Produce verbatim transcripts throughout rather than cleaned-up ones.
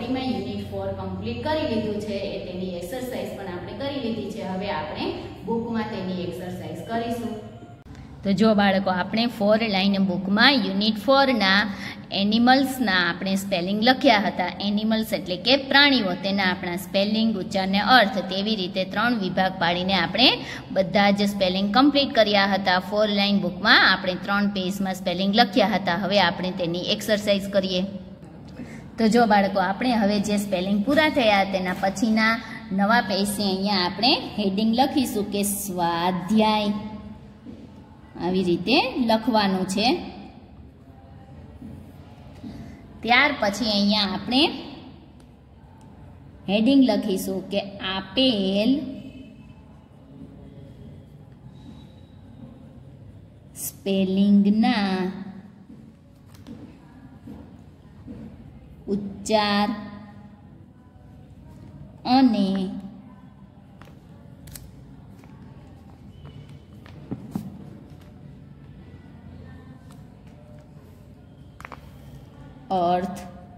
ચોપડીમાં unit four complete કરી લીધું છે, એ તેની એક્સરસાઇઝ પણ આપણે કરી લીધી છે. હવે આપણે બુકમાં તેની એક્સરસાઇઝ કરીશું. તો જો બાળકો, આપણે ફોર લાઈન બુકમાં યુનિટ ફોરના એનિમલ્સના આપણે સ્પેલિંગ લખ્યા હતા. એનિમલ્સ એટલે કે પ્રાણીઓ, તેના આપણા સ્પેલિંગ, ઉચ્ચાર ને અર્થ, તેવી રીતે ત્રણ વિભાગ પાડીને આપણે બધા જ સ્પેલિંગ કમ્પ્લીટ કર્યા હતા. ફોર લાઈન બુકમાં આપણે ત્રણ પેજમાં સ્પેલિંગ લખ્યા હતા. હવે આપણે તેની એક્સરસાઇઝ કરીએ. તો જો બાળકો, આપણે હવે જે સ્પેલિંગ પૂરા થયા તેના પછીના નવા પેજથી અહીંયા આપણે હેડિંગ લખીશું કે સ્વાધ્યાય. આવી રીતે લખવાનું છે. ત્યાર પછી અહીંયા આપણે હેડિંગ લખીશું કે આપેલ સ્પેલિંગના ઉચ્ચાર અને અર્થ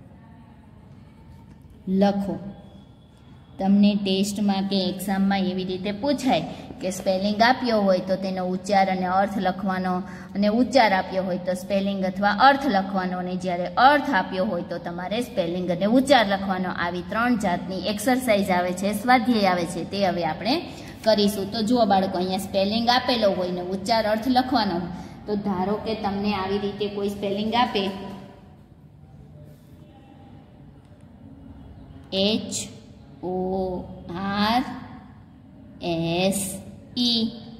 લખો. તમને ટેસ્ટમાં કે એક્ઝામમાં એવી રીતે પૂછાય કે સ્પેલિંગ આપ્યો હોય તો તેનો ઉચ્ચાર અને અર્થ લખવાનો, અને ઉચ્ચાર આપ્યો હોય તો સ્પેલિંગ અથવા અર્થ લખવાનો, અને જ્યારે અર્થ આપ્યો હોય તો તમારે સ્પેલિંગ અને ઉચ્ચાર લખવાનો. આવી ત્રણ જાતની એક્સરસાઇઝ આવે છે, સ્વાધ્યાય આવે છે, તે હવે આપણે કરીશું. તો જુઓ બાળકો, અહીંયા સ્પેલિંગ આપેલો હોય ને ઉચ્ચાર અર્થ લખવાનો હોય. તો ધારો કે તમને આવી રીતે કોઈ સ્પેલિંગ આપે, H O R S E,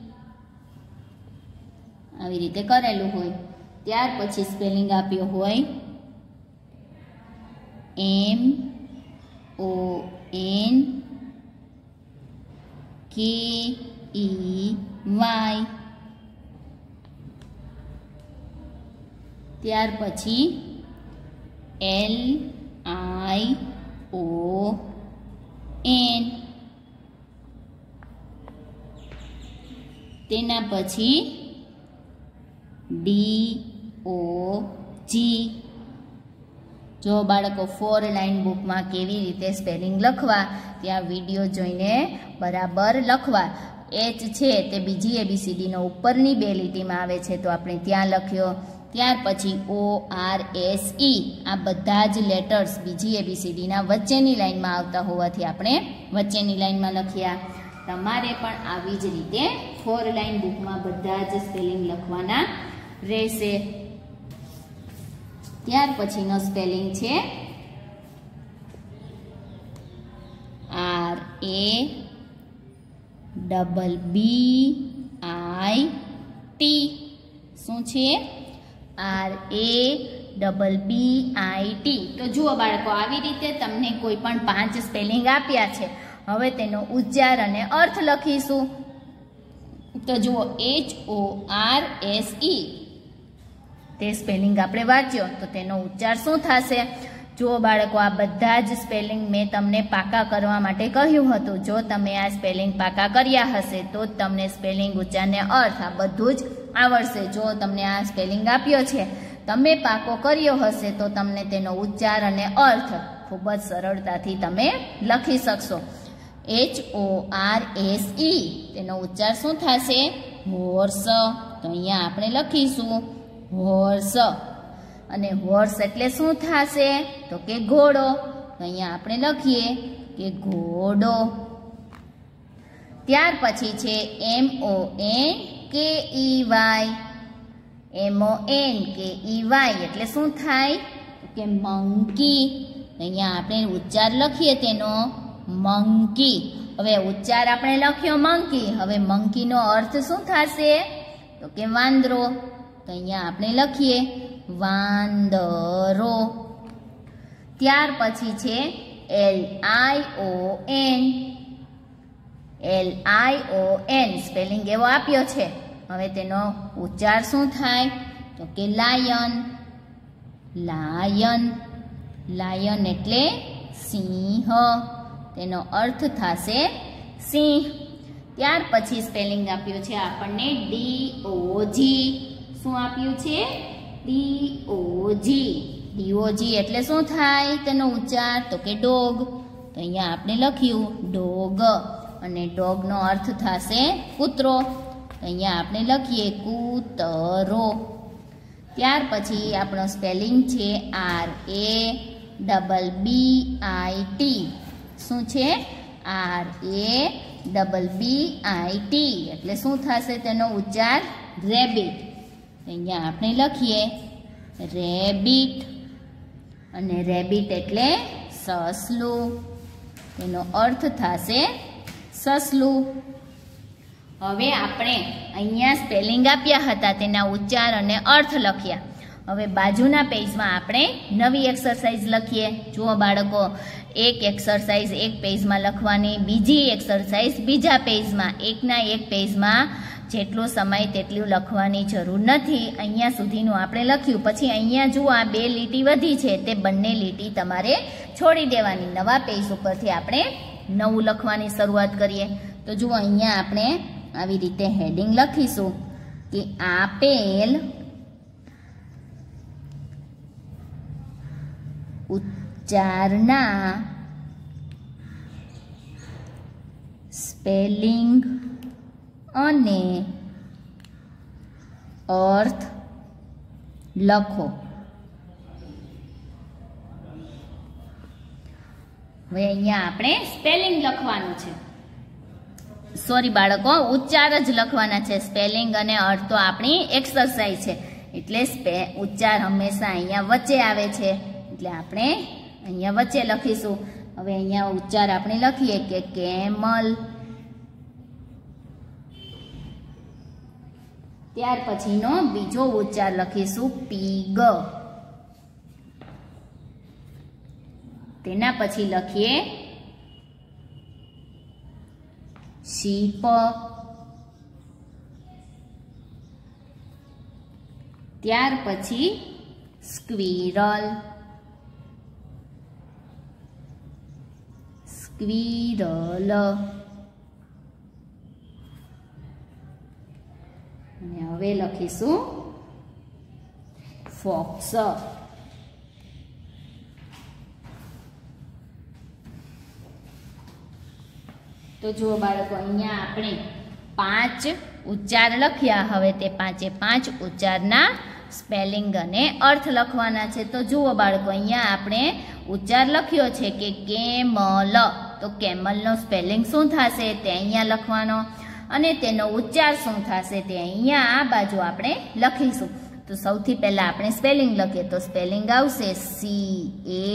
આવી રીતે કરેલું હોય. ત્યાર પછી સ્પેલિંગ આપ્યો હોય એમ ઓ એન કે ઈ વાય. ત્યાર પછી એલ આઈ ઓ એન. તેના પછી ડી ઓ જી. જો બાળકો, ફોર લાઈન બુકમાં કેવી રીતે સ્પેલિંગ લખવા, ત્યાં વિડીયો જોઈને બરાબર લખવા. એચ છે તે બીજી એબીસીડીનો ઉપરની બે લીટીમાં આવે છે, તો આપણે ત્યાં લખ્યો. ત્યાર પછી ઓ આર એસ ઈ, આ બધા જ લેટર્સ બીજી એબીસીડીના વચ્ચેની લાઈનમાં આવતા હોવાથી આપણે વચ્ચેની લાઈનમાં લખ્યા. તમારે પણ આવી જ રીતે ફોર લાઈન બુકમાં બધા જ સ્પેલિંગ લખવાના રહેશે. ત્યાર પછીનો સ્પેલિંગ છે R A double B I T. શું છે? R A double B I T. તો જુઓ બાળકો, આવી રીતે તમને કોઈ પણ પાંચ સ્પેલિંગ આપ્યા છે. હવે તેનો ઉચ્ચાર અને અર્થ લખીશું. તો જુઓ, H O R S E, તે સ્પેલિંગ આપણે વાંચ્યો તો તેનો ઉચ્ચાર શું થશે? જુઓ બાળકો, આ બધા જ સ્પેલિંગ મેં તમને પાકા કરવા માટે કહ્યું હતું. જો તમે આ સ્પેલિંગ પાકા કર્યા હશે તો જ તમને સ્પેલિંગ, ઉચ્ચાર ને અર્થ આ બધું જ આવડશે. જો તમને આ સ્પેલિંગ આપ્યો છે, તમે પાકો કર્યો હશે તો તમને તેનો ઉચ્ચાર અને અર્થ ખૂબ જ સરળતાથી તમે લખી શકશો. H O R S E, તેનો ઉચ્ચાર શું થશે? હોર્સ. તો અહીંયા આપણે લખીશું હોર્સ. અને હોર્સ એટલે શું થશે? તો કે ઘોડો. તો અહીંયા આપણે લખીએ કે ઘોડો. ત્યાર પછી છે એમ ઓ એન કે ઈ વાય. એમ ઓ એન કે ઈ વાય એટલે શું થાય? કે મંકી. અહીંયા આપણે ઉચ્ચાર લખીએ તેનો મંકી. હવે ઉચ્ચાર આપણે લખ્યો મંકી. હવે મંકીનો અર્થ શું થશે? તો કે વાંદરો. તો અહીંયા આપણે લખીએ વાંદરો. ત્યાર પછી છે L I O N. L I O N spelling એવો આપ્યો છે. હવે તેનો ઉચ્ચાર શું થાય? તો કે લાયન. લાયન. લાયન એટલે સિંહ. તેનો અર્થ થશે સિંહ. ત્યાર પછી સ્પેલિંગ આપ્યું છે આપણને ડી ઓ જી. શું આપ્યું છે? ડી ઓ જી. ડીઓજી એટલે શું થાય તેનો ઉચ્ચાર? તો કે ડોગ. તો અહીંયા આપણે લખ્યું ડોગ અને ડોગનો અર્થ થશે કૂતરો. તો અહીંયા આપણે લખીએ કૂતરો. ત્યાર પછી આપણો સ્પેલિંગ છે R A double B I T. શું છે? R A double B I T એટલે શું થશે તેનો ઉચ્ચાર? રેબિટ. અહીંયા આપણે લખીએ રેબિટ અને રેબિટ એટલે સસલું. એનો અર્થ થશે સસલું. હવે આપણે અહીંયા સ્પેલિંગ આપ્યા હતા તેના ઉચ્ચાર અને અર્થ લખ્યા. હવે બાજુના પેજમાં આપણે નવી એક્સરસાઇઝ લખીએ. જુઓ બાળકો, એક એક્સરસાઇઝ એક પેજમાં લખવાની, બીજી એક્સરસાઇઝ બીજા પેજમાં. એકના એક પેજમાં જેટલો સમય તેટલું લખવાની જરૂર નથી. અહીંયા સુધીનું આપણે લખ્યું. પછી અહીંયા જુઓ આ બે લીટી વધી છે તે બંને લીટી તમારે છોડી દેવાની. નવા પેજ ઉપરથી આપણે નવું લખવાની શરૂઆત કરીએ. તો જુઓ અહીંયા આપણે આવી રીતે હેડિંગ લખીશું કે આપેલ ઉચ્ચારના સ્પેલિંગ અને અર્થ લખો. હવે અહીંયા આપણે સ્પેલિંગ લખવાનું છે. સોરી બાળકો, ઉચ્ચાર જ લખવાના છે. સ્પેલિંગ અને અર્થ તો આપણી એક્સરસાઇઝ છે એટલે સ્પે ઉચ્ચાર હંમેશા અહીંયા વચ્ચે આવે છે એટલે આપણે અહીંયા વચ્ચે લખીશું. હવે અહીંયા ઉચ્ચાર આપણે લખીએ કે કેમલ. ત્યાર પછીનો બીજો ઉચ્ચાર લખીશું પીગ. તેના પછી લખીએ શીપ. ત્યાર પછી સ્ક્વીરલ. સ્ક્વીરલ. અને હવે લખીશું ફોક્સ. તો જુઓ બાળકો, અહીંયા આપણે પાંચ ઉચ્ચાર લખ્યા. હવે તે પાંચે પાંચ ઉચ્ચારના સ્પેલિંગ અને અર્થ લખવાના છે. તો જુઓ બાળકો, અહીંયા આપણે ઉચ્ચાર લખ્યો છે કે કેમલ. તો કેમલનો સ્પેલિંગ શું થશે તે અહીંયા લખવાનો અને તેનો ઉચ્ચાર શું થશે તે અહીંયા આ બાજુ આપણે લખીશું. તો સૌથી પહેલા આપણે સ્પેલિંગ લખીએ. તો સ્પેલિંગ આવશે C A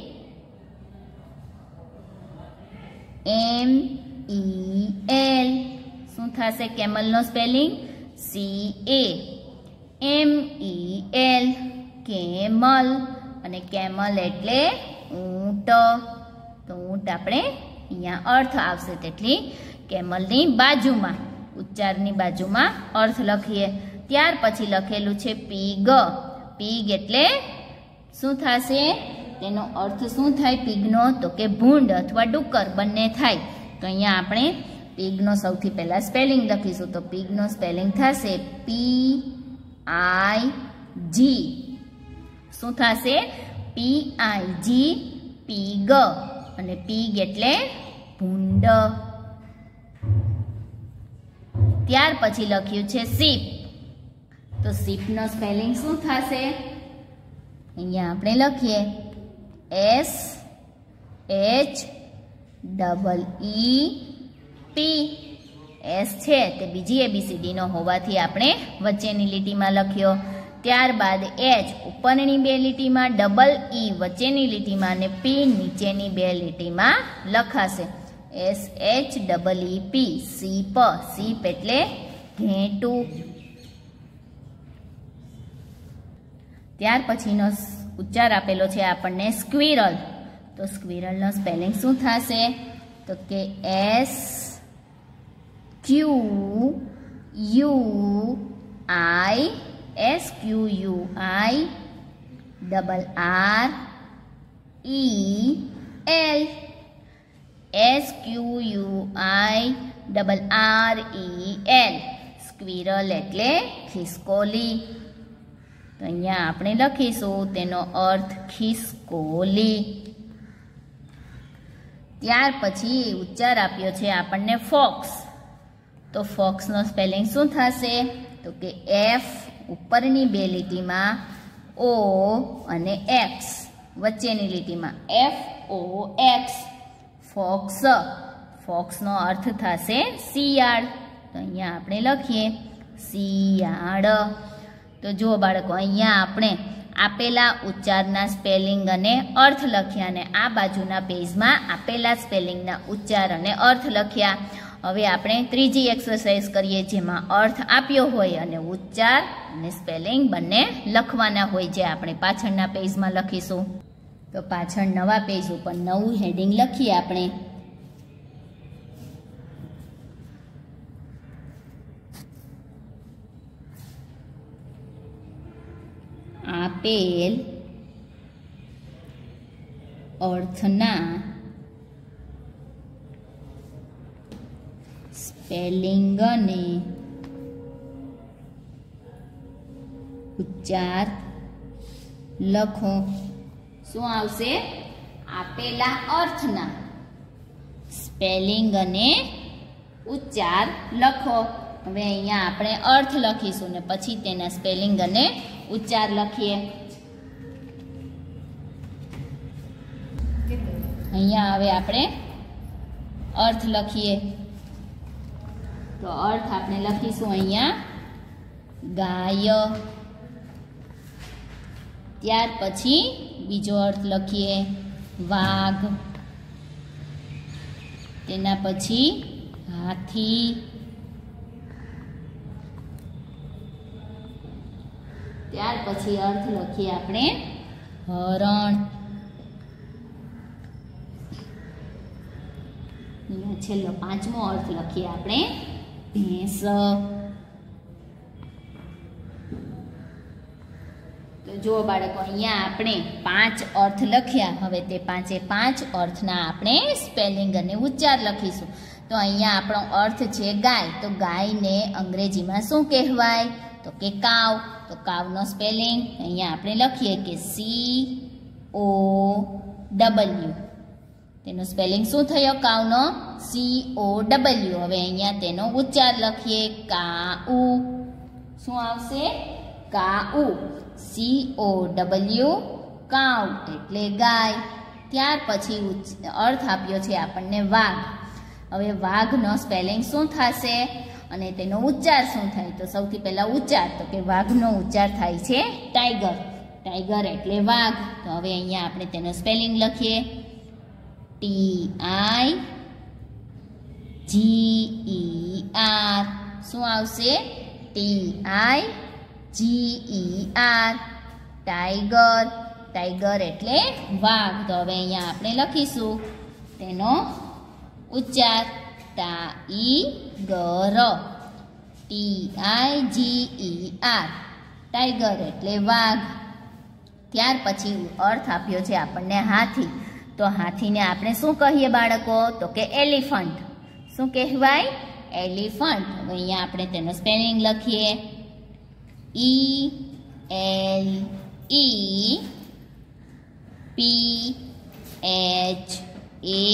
M E L. શું થશે કેમલનો spelling? C A M E L. Camel. અને કેમલ એટલે ઊંટ. તો ઊંટ આપણે અહીંયા અર્થ આવશે તેટલી કેમલની બાજુમાં, ઉચ્ચારની બાજુમાં અર્થ લખીએ. ત્યાર પછી લખેલું છે પીગ. પીગ એટલે શું થશે? તેનો અર્થ શું થાય પીગનો? તો કે ભૂંડ અથવા ડુક્કર બંને થાય. તો અહીંયા આપણે પીગનો સૌથી પહેલા સ્પેલિંગ લખીશું. તો પીગનો સ્પેલિંગ થશે પી આઈ જી. શું થશે? પી આઈ જી. પીગ. અને પીગ એટલે ભૂંડ. ત્યાર પછી લખ્યું છે શીપ. તો શીપનો સ્પેલિંગ શું થશે? અહીંયા આપણે લખીએ S H double E P. S છે તે બીજી એબીસીડીનો હોવાથી આપણે વચ્ચેની લીટીમાં લખ્યો. ત્યારબાદ એચ ઉપરની બે લીટીમાં, ડબલ ઈ વચ્ચેની લીટીમાં અને પી નીચેની બે લીટીમાં લખાશે. S H double E P. Sheep. Sheep એટલે ઘેટું. ત્યાર પછીનો ઉચ્ચાર આપેલો છે આપણને સ્ક્વીરલ. તો સ્ક્વીરલનો સ્પેલિંગ શું થશે? તો કે S Q U I S Q U I double R E L. S Q U I double R E L. Squirrel એટલે ખિસકોલી. તો અહીંયા આપણે લખીશું તેનો અર્થ ખિસકોલી. ત્યાર પછી ઉચ્ચાર આપ્યો છે આપણને ફોક્સ. તો ફોક્સનો સ્પેલિંગ શું થશે? તો કે એફ ઉપરની બે લીટીમાં ઓ અને એક્સ વચ્ચેની લીટીમાં એફ ઓ એક્સ ફોક્સ. ફોક્સનો અર્થ થશે શિયાળ. તો અહીંયા આપણે લખીએ શિયાળ. તો જુઓ બાળકો, અહીંયા આપણે આપેલા ઉચ્ચારના સ્પેલિંગ અને અર્થ લખ્યા અને આ બાજુના પેજમાં આપેલા સ્પેલિંગના ઉચ્ચાર અને અર્થ લખ્યા. હવે આપણે ત્રીજી એક્સરસાઇઝ કરીએ જેમાં અર્થ આપ્યો હોય અને ઉચ્ચાર અને સ્પેલિંગ બંને લખવાના હોય, જે આપણે પાછળના પેજમાં લખીશું. તો પાછળ નવા પેજ ઉપર નવું હેડિંગ લખીએ આપણે. આપેલ અર્થના સ્પેલિંગ અને ઉચ્ચાર લખો. શું આવશે? આપેલા અર્થના સ્પેલિંગ અને ઉચ્ચાર લખો. હવે અહીંયા આપણે અર્થ લખીશું ને પછી તેના સ્પેલિંગ અને ઉચ્ચાર લખીએ. અહીંયા હવે આપણે અર્થ લખીએ. તો અર્થ આપણે લખીશું અહીંયા ગાય. ત્યાર પછી બીજો અર્થ લખીએ વાઘ. તેના પછી હાથી. ત્યાર પછી અર્થ લખીએ આપણે હરણ. છેલ્લો પાંચમો અર્થ લખીએ આપણે ભેંસ. તો જુઓ બાળકો, અહીંયા આપણે પાંચ અર્થ લખ્યા. હવે તે પાંચે પાંચ અર્થના આપણે સ્પેલિંગ અને ઉચ્ચાર લખીશું. તો અહીંયા આપણો અર્થ છે ગાય. તો ગાયને અંગ્રેજીમાં શું કહેવાય? તો કે કાવ. તો કાવનો સ્પેલિંગ અહીંયા આપણે લખીએ કે સી ઓ ડબલ્યુ. તેનો સ્પેલિંગ શું થયો કાવનો? C O W. હવે અહીંયા તેનો ઉચ્ચાર લખીએ કાઉ. શું આવશે? કાઉ. સી ઓ ડબલ્યુ કાઉ એટલે ગાય. ત્યાર પછી અર્થ આપ્યો છે આપણને વાઘ. હવે વાઘનો સ્પેલિંગ શું થશે અને તેનો ઉચ્ચાર શું થાય? તો સૌથી પહેલા ઉચ્ચાર, તો કે વાઘનો ઉચ્ચાર થાય છે ટાઈગર. ટાઈગર એટલે વાઘ. તો હવે અહીંયા આપણે તેનો સ્પેલિંગ લખીએ T I G E R. શું આવશે? T I G E R tiger. Tiger એટલે વાઘ. તો હવે અહીંયા આપણે લખીશું તેનો ઉચ્ચાર tiger. T I G E R tiger એટલે વાઘ. ત્યાર પછી અર્થ આપ્યો છે આપણને હાથી. તો હાથીને આપણે શું કહીએ બાળકો? તો કે એલિફન્ટ. શું કહેવાય? એલિફન્ટ. હવે અહીંયા આપણે તેનો સ્પેલિંગ લખીએ E L E P H A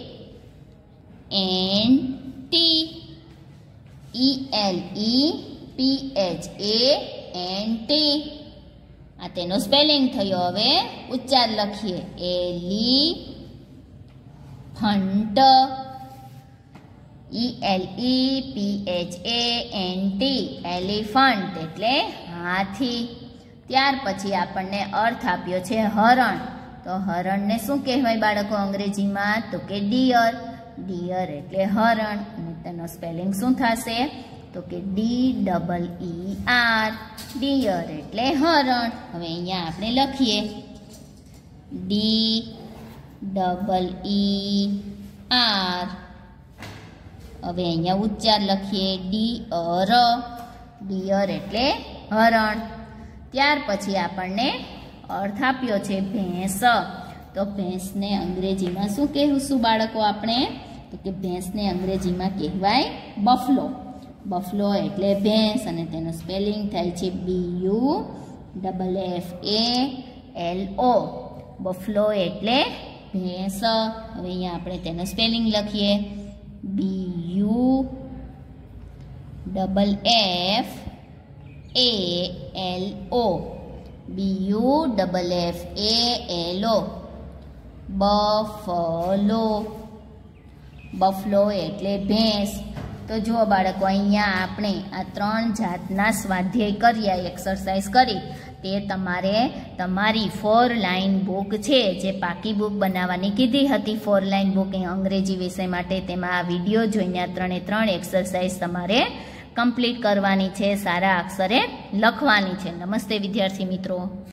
N T. E L E P H A N T. આ તેનો સ્પેલિંગ થયો. હવે ઉચ્ચાર લખીએ elephant. E L E P H A N T elephant એટલે હાથી. ત્યાર પછી આપણને અર્થ આપ્યો છે હરણ. તો હરણને શું કહેવાય બાળકો અંગ્રેજીમાં? તો કે ડિયર. ડિયર એટલે હરણ. અને તેનો સ્પેલિંગ શું થશે? તો કે D double E R deer એટલે હરણ. હવે અહીંયા આપણે લખીએ ડી ડબલ ઈ આર. હવે અહીંયા ઉચ્ચાર લખીએ ડી અર. ડિયર એટલે હરણ. ત્યાર પછી આપણને અર્થ આપ્યો છે ભેંસ. તો ભેંસને અંગ્રેજીમાં શું કહેશું બાળકો આપણે? તો કે ભેંસને અંગ્રેજીમાં કહેવાય બફલો. બફલો એટલે ભેંસ અને તેનો સ્પેલિંગ થાય છે B U double F A L O. Buffalo એટલે ભેંસ. હવે અહીંયા આપણે તેનું સ્પેલિંગ લખીએ. B U double F A L O. B U double F A L O. Buffalo. Buffalo એટલે ભેંસ. તો જુઓ બાળકો, અહીંયા આપણે આ ત્રણ જાતના સ્વાધ્યાય કર્યા, એક્સરસાઇઝ કરી. તે તમારે તમારી ફોર લાઇન બુક છે, જે પાકી બુક બનાવવાની કીધી હતી, ફોર લાઇન બુક એ અંગ્રેજી વિષય માટે, તેમાં આ વિડીયો જોઈને આ ત્રણે ત્રણ એક્સરસાઇઝ તમારે કમ્પ્લીટ કરવાની છે, સારા અક્ષરે લખવાની છે. નમસ્તે વિદ્યાર્થી મિત્રો.